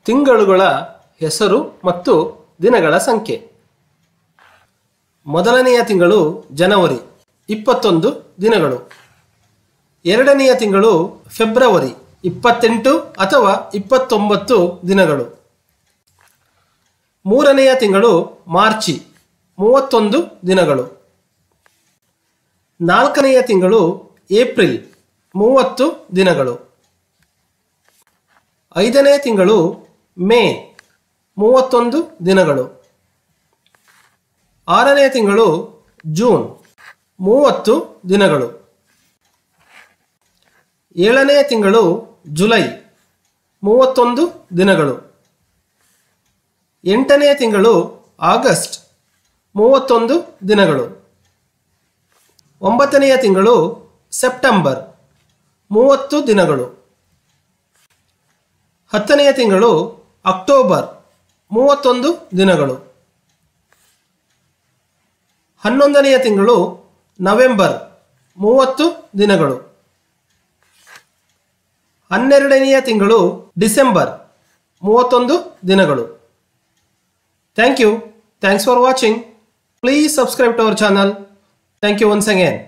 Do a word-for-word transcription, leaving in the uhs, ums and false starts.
ತಿಂಗಳುಗಳ ಹೆಸರು ಮತ್ತು ದಿನಗಳ ಸಂಖ್ಯೆ. ಮೊದಲನೆಯ ತಿಂಗಳು ಜನವರಿ, ಇಪ್ಪತ್ತೊಂದು ದಿನಗಳು. ಎರಡನೆಯ ತಿಂಗಳು ಫೆಬ್ರವರಿ, ಇಪ್ಪತ್ತೆಂಟು ಅಥವಾ ಇಪ್ಪತ್ತೊಂಬತ್ತು ದಿನಗಳು. ಮೂರನೆಯ ತಿಂಗಳು ಮಾರ್ಚಿ, ಮೂವತ್ತೊಂದು ದಿನಗಳು. ನಾಲ್ಕನೆಯ ತಿಂಗಳು ಏಪ್ರಿಲ್, ಮೂವತ್ತು ದಿನಗಳು. ಐದನೇ ತಿಂಗಳು ಮೇ, ಮೂವತ್ತೊಂದು ದಿನಗಳು. ಆರನೇ ತಿಂಗಳು ಜೂನ್, ಮೂವತ್ತು ದಿನಗಳು. ಏಳನೇ ತಿಂಗಳು ಜುಲೈ, ಮೂವತ್ತೊಂದು ದಿನಗಳು. ಎಂಟನೇ ತಿಂಗಳು ಆಗಸ್ಟ್, ಮೂವತ್ತೊಂದು ದಿನಗಳು. ಒಂಬತ್ತನೆಯ ತಿಂಗಳು ಸೆಪ್ಟೆಂಬರ್, ಮೂವತ್ತು ದಿನಗಳು. ಹತ್ತನೆಯ ತಿಂಗಳು ಅಕ್ಟೋಬರ್, ಮೂವತ್ತೊಂದು ದಿನಗಳು. ಹನ್ನೊಂದನೆಯ ತಿಂಗಳು ನವೆಂಬರ್, ಮೂವತ್ತು ದಿನಗಳು. ಹನ್ನೆರಡನೆಯ ತಿಂಗಳು ಡಿಸೆಂಬರ್, ಮೂವತ್ತೊಂದು ದಿನಗಳು. Thank you. Thanks for watching. Please subscribe to our channel. Thank you once again.